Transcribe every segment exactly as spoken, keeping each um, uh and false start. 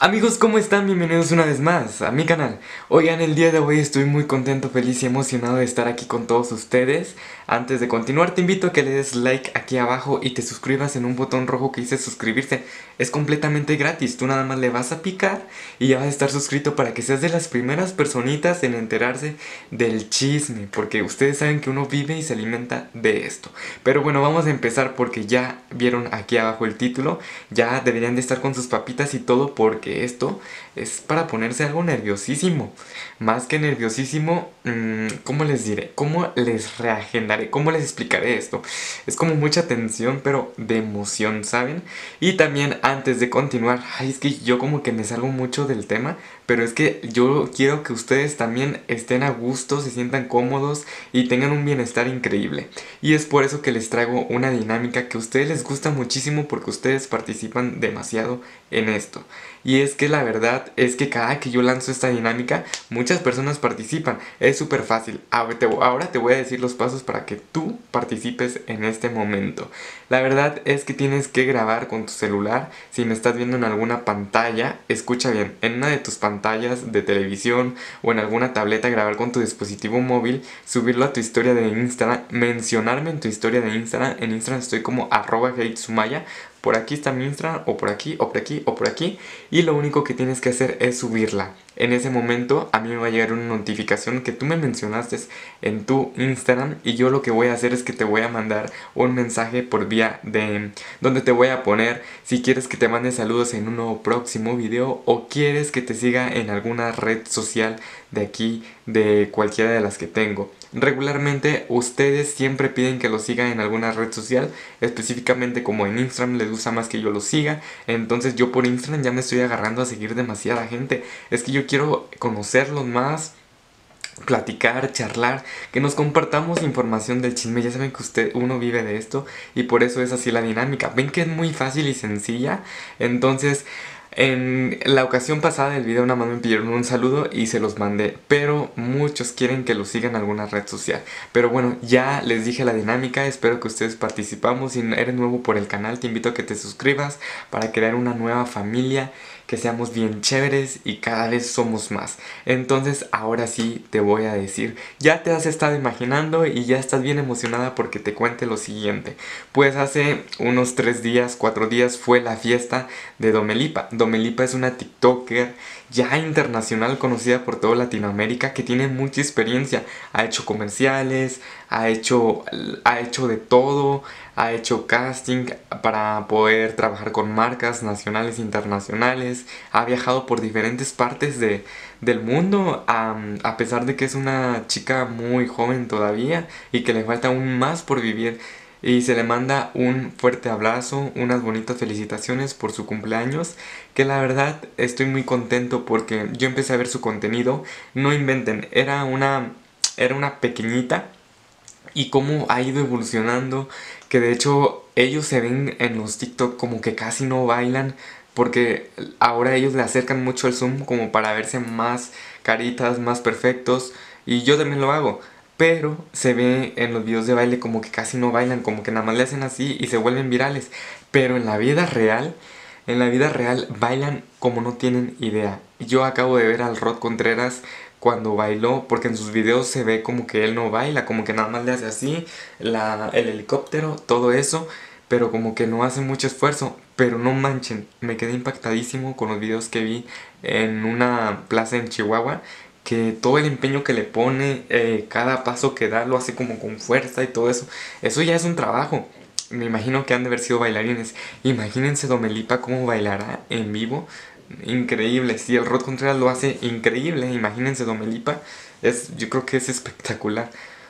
Amigos, ¿cómo están? Bienvenidos una vez más a mi canal. Oigan, el día de hoy estoy muy contento, feliz y emocionado de estar aquí con todos ustedes. Antes de continuar te invito a que le des like aquí abajo y te suscribas en un botón rojo que dice suscribirse. Es completamente gratis, tú nada más le vas a picar y ya vas a estar suscrito para que seas de las primeras personitas en enterarse del chisme. Porque ustedes saben que uno vive y se alimenta de esto. Pero bueno, vamos a empezar porque ya vieron aquí abajo el título. Ya deberían de estar con sus papitas y todo porque esto es para ponerse algo nerviosísimo. Más que nerviosísimo, mmm, ¿cómo les diré? ¿Cómo les reagendaré? ¿Cómo les explicaré esto? Es como mucha tensión, pero de emoción, ¿saben? Y también antes de continuar, ay, es que yo como que me salgo mucho del tema, pero es que yo quiero que ustedes también estén a gusto, se sientan cómodos y tengan un bienestar increíble. Y es por eso que les traigo una dinámica que a ustedes les gusta muchísimo porque ustedes participan demasiado en esto. Y es que la verdad es que cada que yo lanzo esta dinámica, muchas personas participan. Es súper fácil. Ahora te, ahora te voy a decir los pasos para que tú participes en este momento. La verdad es que tienes que grabar con tu celular. Si me estás viendo en alguna pantalla, escucha bien, en una de tus pantallas de televisión o en alguna tableta, grabar con tu dispositivo móvil, subirlo a tu historia de Instagram, mencionarme en tu historia de Instagram. En Instagram estoy como arroba heitsumaya. Por aquí está mi Instagram, o por aquí, o por aquí, o por aquí. Y lo único que tienes que hacer es subirla. En ese momento a mí me va a llegar una notificación que tú me mencionaste en tu Instagram. Y yo lo que voy a hacer es que te voy a mandar un mensaje por vía de... donde te voy a poner si quieres que te mande saludos en un nuevo próximo video. O quieres que te siga en alguna red social de aquí, de cualquiera de las que tengo. Regularmente ustedes siempre piden que lo sigan en alguna red social, específicamente como en Instagram les gusta más que yo lo siga. Entonces yo por Instagram ya me estoy agarrando a seguir demasiada gente. Es que yo quiero conocerlos más, platicar, charlar, que nos compartamos información del chisme. Ya saben que usted, uno vive de esto y por eso es así la dinámica. Ven que es muy fácil y sencilla. Entonces... en la ocasión pasada del video nada más me pidieron un saludo y se los mandé, pero muchos quieren que lo sigan en alguna red social. Pero bueno, ya les dije la dinámica, espero que ustedes participamos. Si eres nuevo por el canal, te invito a que te suscribas para crear una nueva familia, que seamos bien chéveres y cada vez somos más. Entonces ahora sí te voy a decir, ya te has estado imaginando y ya estás bien emocionada porque te cuente lo siguiente. Pues hace unos tres días, cuatro días fue la fiesta de Domelipa. Domelipa es una TikToker ya internacional, conocida por toda Latinoamérica, que tiene mucha experiencia. Ha hecho comerciales, ha hecho, ha hecho de todo, ha hecho casting para poder trabajar con marcas nacionales e internacionales. Ha viajado por diferentes partes de, del mundo, a, a pesar de que es una chica muy joven todavía y que le falta aún más por vivir. Y se le manda un fuerte abrazo, unas bonitas felicitaciones por su cumpleaños, que la verdad estoy muy contento porque yo empecé a ver su contenido. No inventen, era una, era una pequeñita y cómo ha ido evolucionando, que de hecho ellos se ven en los TikTok como que casi no bailan, porque ahora ellos le acercan mucho el zoom como para verse más caritas, más perfectos, y yo también lo hago. Pero se ve en los videos de baile como que casi no bailan, como que nada más le hacen así y se vuelven virales. Pero en la vida real, en la vida real bailan como no tienen idea. Yo acabo de ver al Rod Contreras cuando bailó, porque en sus videos se ve como que él no baila, como que nada más le hace así, la, el helicóptero, todo eso, pero como que no hace mucho esfuerzo. Pero no manchen, me quedé impactadísimo con los videos que vi en una plaza en Chihuahua, que todo el empeño que le pone, eh, cada paso que da lo hace como con fuerza y todo eso. Eso ya es un trabajo. Me imagino que han de haber sido bailarines. Imagínense Domelipa cómo bailará en vivo. Increíble. Si el Rod Contreras lo hace increíble, imagínense Domelipa. Es, yo creo que es espectacular.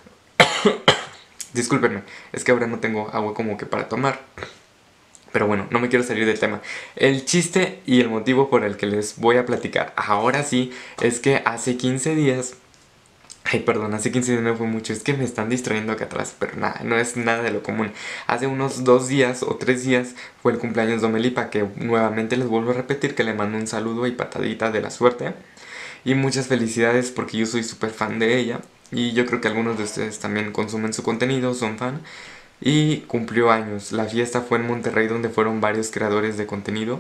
Discúlpenme, es que ahora no tengo agua como que para tomar. Pero bueno, no me quiero salir del tema. El chiste y el motivo por el que les voy a platicar ahora sí es que hace quince días... Ay, perdón, hace quince días no fue mucho, es que me están distrayendo acá atrás, pero nada, no es nada de lo común. Hace unos dos días o tres días fue el cumpleaños de Domelipa, que nuevamente les vuelvo a repetir que le mando un saludo y patadita de la suerte. Y muchas felicidades porque yo soy súper fan de ella. Y yo creo que algunos de ustedes también consumen su contenido, son fan. Y cumplió años. La fiesta fue en Monterrey, donde fueron varios creadores de contenido.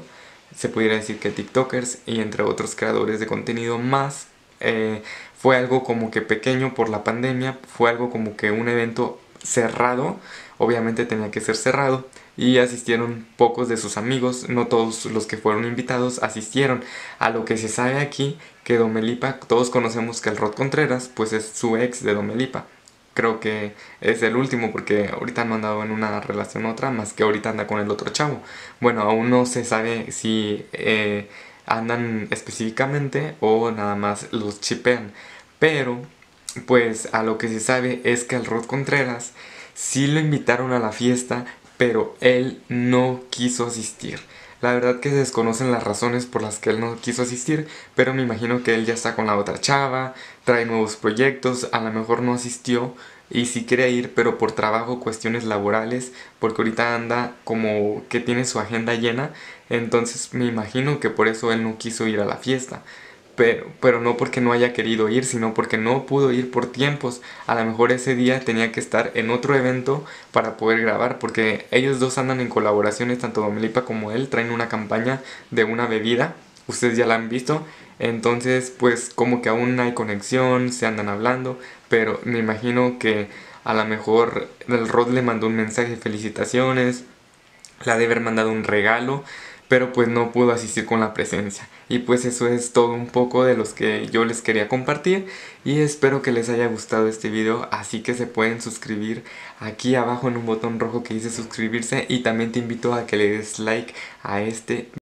se pudiera decir que TikTokers y entre otros creadores de contenido más. Eh, fue algo como que pequeño por la pandemia, fue algo como que un evento cerrado, obviamente tenía que ser cerrado, y asistieron pocos de sus amigos, no todos los que fueron invitados asistieron. A lo que se sabe aquí, que Domelipa, todos conocemos que el Rod Contreras pues es su ex de Domelipa. Creo que es el último porque ahorita no han andado en una relación otra, más que ahorita anda con el otro chavo. Bueno, aún no se sabe si eh, andan específicamente o nada más los chipean. Pero, pues a lo que se sabe es que al Rod Contreras sí lo invitaron a la fiesta, pero él no quiso asistir. La verdad que se desconocen las razones por las que él no quiso asistir, pero me imagino que él ya está con la otra chava, trae nuevos proyectos, a lo mejor no asistió y sí quería ir, pero por trabajo, cuestiones laborales, porque ahorita anda como que tiene su agenda llena, entonces me imagino que por eso él no quiso ir a la fiesta. Pero, pero no porque no haya querido ir, sino porque no pudo ir por tiempos. A lo mejor ese día tenía que estar en otro evento para poder grabar, porque ellos dos andan en colaboraciones, tanto Domelipa como él, traen una campaña de una bebida, ustedes ya la han visto, entonces pues como que aún hay conexión, se andan hablando, pero me imagino que a lo mejor el Rod le mandó un mensaje de felicitaciones, le ha de haber mandado un regalo, pero pues no pudo asistir con la presencia. Y pues eso es todo un poco de los que yo les quería compartir y espero que les haya gustado este video, así que se pueden suscribir aquí abajo en un botón rojo que dice suscribirse y también te invito a que le des like a este video.